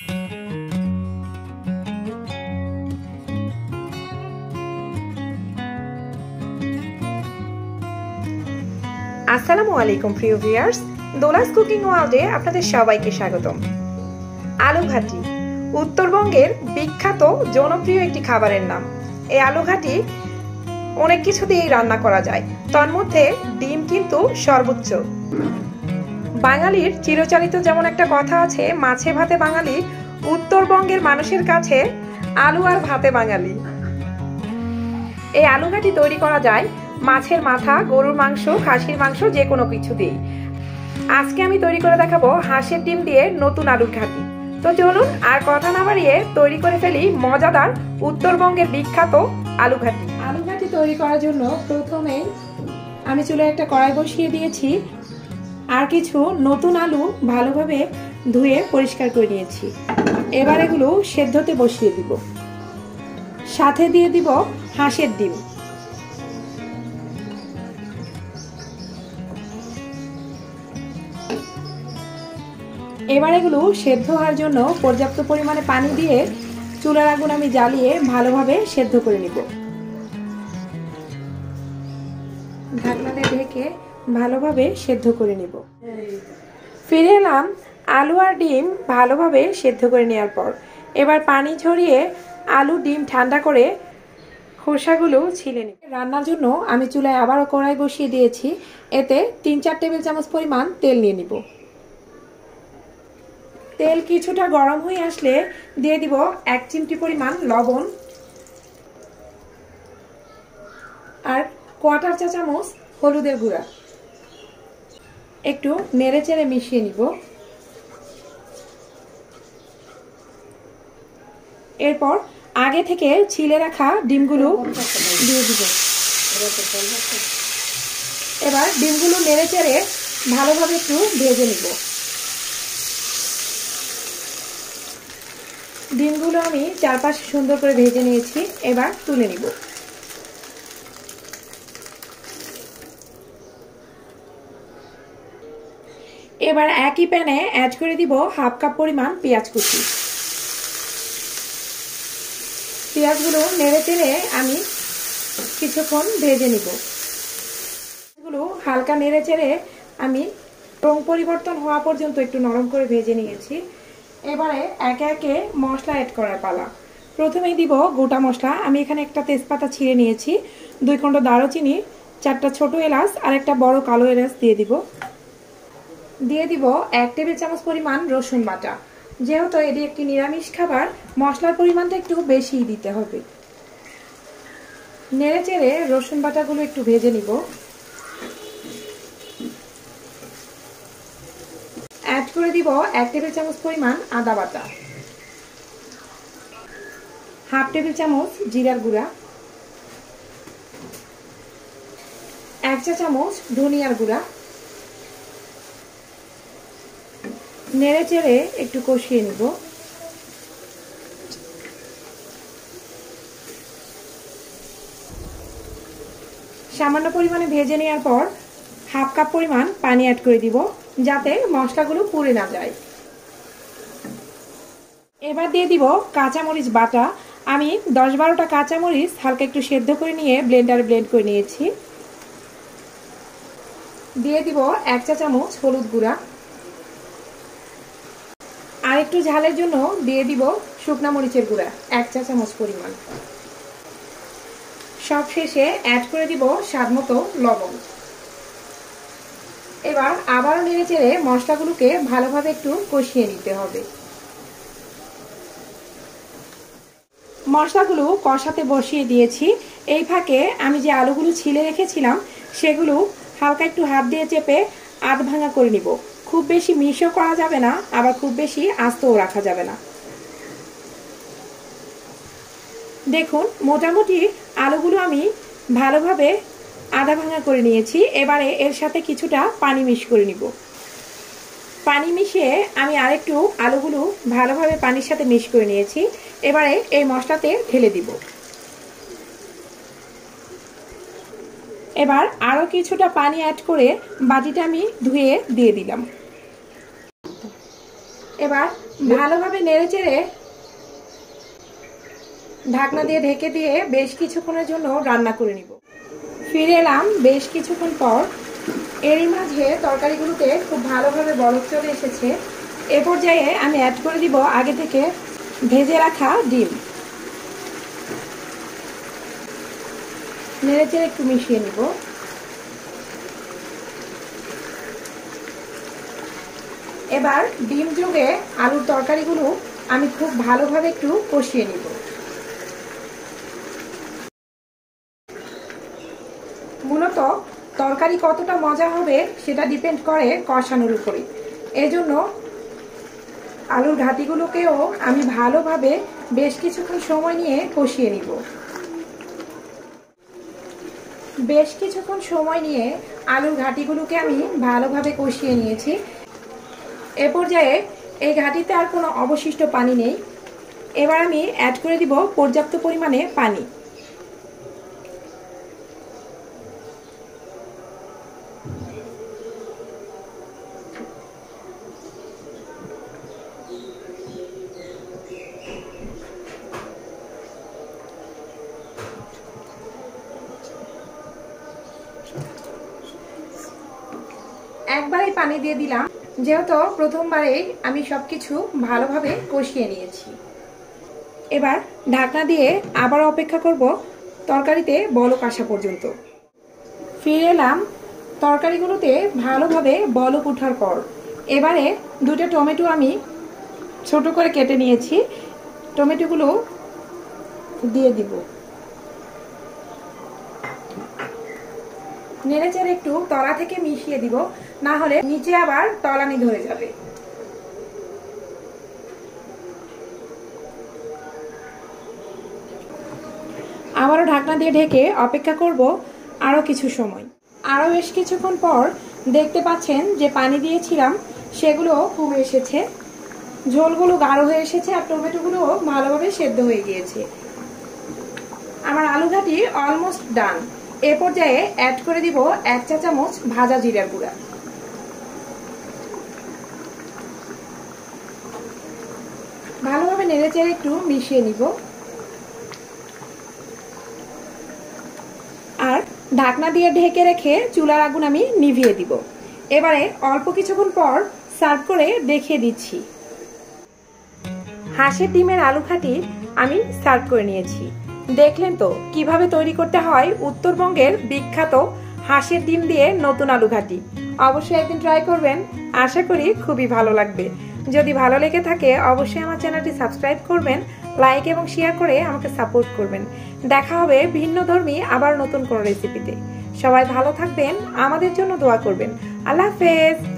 আসসালামু আলাইকুম প্রিয় ভিউয়ার্স, দোলাস কুকিং ওয়ার্ল্ডে আপনাদের সবাইকে স্বাগতম। আলু ঘাটি উত্তরবঙ্গের বিখ্যাত জনপ্রিয় একটি খাবারের নাম। এই আলু ঘাটি অনেক কিছু দিয়েই রান্না করা যায়, তার মধ্যে ডিম কিন্তু সর্বোচ্চ। বাঙালির চিরচারিত যেমন একটা কথা আছে, মাছে ভাতে বাঙালি, উত্তরবঙ্গের মানুষের কাছে আলু আর ভাতে বাঙালি। এই আলু ঘাটি তৈরি করা যায় মাছের মাথা, গরুর মাংস, খাসির মাংস, যে কোনো কিছু দিয়েই। আজকে আমি তৈরি করে দেখাবো হাঁসের ডিম দিয়ে নতুন আলুর ঘাটি। তো চলুন আর কথা না বাড়িয়ে তৈরি করে ফেলি মজাদার উত্তরবঙ্গের বিখ্যাত আলু ঘাটি। আলু ঘাটি তৈরি করার জন্য প্রথমে আমি চুলায় একটা কড়াই বসিয়ে দিয়েছি আর কিছু নতুন আলু ভালোভাবে ধুয়ে পরিষ্কার করে নিয়েছি। এবার এগুলো সেদ্ধতে বসিয়ে দিব, সাথে দিয়ে দিব হাঁসের ডিম। এবার এগুলো সেদ্ধ হওয়ার জন্য পর্যাপ্ত পরিমাণে পানি দিয়ে চুলার আগুন আমি জ্বালিয়ে ভালোভাবে সেদ্ধ করে নিব। ঢাকনাতে ঢেকে ভালোভাবে সেদ্ধ করে নিব। ফিরে এলাম আলু আর ডিম ভালোভাবে সেদ্ধ করে নেওয়ার পর। এবার পানি ঝরিয়ে আলু ডিম ঠান্ডা করে খোসাগুলো ছিলে নিব। রান্নার জন্য আমি চুলায় আবারও কড়াই বসিয়ে দিয়েছি। এতে 3-4 টেবিল চামচ পরিমাণ তেল নিয়ে নিব। তেল কিছুটা গরম হয়ে আসলে দিয়ে দিব 1 চিমটি পরিমাণ লবণ আর 1/4 চা চামচ হলুদের গুঁড়া। একটু নেড়ে চেড়ে মিশিয়ে নিব। এরপর আগে থেকে ছিলে রাখা ডিমগুলো দিয়ে দিব। এবার ডিমগুলো নেড়ে চেড়ে ভালোভাবে একটু ভেজে নিব। ডিমগুলো আমি চারপাশে সুন্দর করে ভেজে নিয়েছি, এবার তুলে নিব। এবার একই প্যানে অ্যাড করে দিব 1/2 কাপ পরিমাণ পেঁয়াজ কুচি। পেঁয়াজগুলো নেড়ে চেড়ে আমি কিছুক্ষণ ভেজে নিব। এগুলো হালকা নেড়ে চেড়ে আমি রং পরিবর্তন হওয়া পর্যন্ত একটু নরম করে ভেজে নিয়েছি। এবারে একে একে মশলা অ্যাড করার পালা। প্রথমেই দিব গোটা মশলা। আমি এখানে একটা তেজপাতা ছিঁড়ে নিয়েছি, 2 খণ্ড দারুচিনি, 4টা ছোট এলাচ আর একটা বড় কালো এলাচ দিয়ে দিব। দিয়ে দিব 1 টেবিল চামচ পরিমাণ রসুন বাটা। যেহেতু এটি একটি নিরামিষ খাবার, মশলার পরিমাণটা একটু বেশিই দিতে হবে। নেড়ে চেড়ে রসুন বাটাগুলো একটু ভেজে নিব। অ্যাড করে দিব 1 টেবিল চামচ পরিমাণ আদা বাটা, 1/2 টেবিল চামচ জিরার গুঁড়া, 1 চা চামচ ধনিয়ার গুঁড়া। নেড়ে চেড়ে একটু কষিয়ে নিব। সামান্য পরিমাণে ভেজে নেওয়ার পর 1/2 কাপ পরিমাণ পানি অ্যাড করে দিব, যাতে মশলাগুলো পুড়ে না যায়। এবার দিয়ে দিব কাঁচামরিচ বাটা। আমি 10-12টা কাঁচামরিচ হালকা একটু সেদ্ধ করে নিয়ে ব্লেন্ডারে ব্লেন্ড করে নিয়েছি। দিয়ে দিব 1 চা চামচ হলুদ গুঁড়া আর একটু ঝালের জন্য দিয়ে দিব শুকনা মরিচের গুঁড়া 1 চা চামচ পরিমাণ। সব শেষে অ্যাড করে দিব স্বাদমতো লবণ। এবার আবারও নেড়ে চেড়ে মশলাগুলোকে ভালোভাবে একটু কষিয়ে নিতে হবে। মশলাগুলো কষাতে বসিয়ে দিয়েছি। এই ফাঁকে আমি যে আলুগুলো ছিলে রেখেছিলাম সেগুলো হালকা একটু হাত দিয়ে চেপে আধ ভাঙা করে নিব। খুব বেশি মিশও করা যাবে না, আবার খুব বেশি আস্তও রাখা যাবে না। দেখুন মোটামুটি আলুগুলো আমি ভালোভাবে আধা ভাঙা করে নিয়েছি। এবারে এর সাথে কিছুটা পানি মিশ করে নিব। পানি মিশিয়ে আমি আরেকটু আলুগুলো ভালোভাবে পানির সাথে মিশ করে নিয়েছি। এবারে এই মশলাতে ঢেলে দিব। এবার আরও কিছুটা পানি অ্যাড করে বাটিটা আমি ধুয়ে দিয়ে দিলাম। এবার ভালোভাবে নেড়েচেড়ে ঢাকনা দিয়ে ঢেকে দিয়ে বেশ কিছুক্ষণের জন্য রান্না করে নিব। ফিরে এলাম বেশ কিছুক্ষণ পর। এরই মাঝে তরকারিগুলোতে খুব ভালোভাবে বরফ চলে এসেছে। এ পর্যায়ে আমি অ্যাড করে দিব আগে থেকে ভেজে রাখা ডিম। নেড়েচেড়ে একটু মিশিয়ে নিব। এবার ডিম যোগে আলুর তরকারিগুলো আমি খুব ভালোভাবে একটু কষিয়ে নিব। মূলত তরকারি কতটা মজা হবে সেটা ডিপেন্ড করে কষানোর উপরে। এজন্য আলুর ঘাটিগুলোকেও আমি ভালোভাবে বেশ কিছুক্ষণ সময় নিয়ে কষিয়ে নিব। বেশ কিছুক্ষণ সময় নিয়ে আলুর ঘাটিগুলোকে আমি ভালোভাবে কষিয়ে নিয়েছি। এ পর্যায়ে এই ঘাটিতে আর কোনো অবশিষ্ট পানি নেই। এবার আমি অ্যাড করে দিব পর্যাপ্ত পরিমাণে পানি। একবারেই পানি দিয়ে দিলাম, যেহেতু প্রথমবারেই আমি সবকিছু ভালোভাবে কষিয়ে নিয়েছি। এবার ঢাকনা দিয়ে আবার অপেক্ষা করব তরকারিতে বলক আসা পর্যন্ত। ফিরে এলাম তরকারিগুলোতে ভালোভাবে বলক ওঠার পর। এবারে দুটো টমেটো আমি ছোট করে কেটে নিয়েছি, টমেটোগুলো দিয়ে দিব। নেড়েচেড়ে একটু তলা থেকে মিশিয়ে দিব, না হলে নিচে আবার তলানি ধরে যাবে। আবারও ঢাকনা দিয়ে ঢেকে অপেক্ষা করব আরও কিছু সময়। আরও বেশ কিছুক্ষণ পর দেখতে পাচ্ছেন যে পানি দিয়েছিলাম সেগুলো কমে এসেছে, ঝোলগুলো গাঢ় হয়ে এসেছে আর টমেটোগুলো ভালোভাবে সেদ্ধ হয়ে গিয়েছে। আমার আলু ঘাটি অলমোস্ট ডান। এ পর্যায়ে অ্যাড করে দিব 1 চা চামচ ভাজা জিরার গুঁড়া। ভালোভাবে নেড়েচেড়ে একটু মিশিয়ে নিব আর ঢাকনা দিয়ে ঢেকে রেখে চুলার আগুন আমি নিভিয়ে দিব। এবারে অল্প কিছুক্ষণ পর সার্ভ করে দেখিয়ে দিচ্ছি। হাঁসের ডিমের আলু ঘাটি আমি সার্ভ করে নিয়েছি। দেখলেন তো কিভাবে তৈরি করতে হয় উত্তরবঙ্গের বিখ্যাত হাঁসের ডিম দিয়ে নতুন আলু ঘাটি। অবশ্যই একদিন ট্রাই করবেন, আশা করি খুবই ভালো লাগবে। যদি ভালো লেগে থাকে অবশ্যই আমার চ্যানেলটি সাবস্ক্রাইব করবেন, লাইক এবং শেয়ার করে আমাকে সাপোর্ট করবেন। দেখা হবে ভিন্নধর্মী আবার নতুন কোনো রেসিপিতে। সবাই ভালো থাকবেন, আমাদের জন্য দোয়া করবেন। আল্লাহ হাফেজ।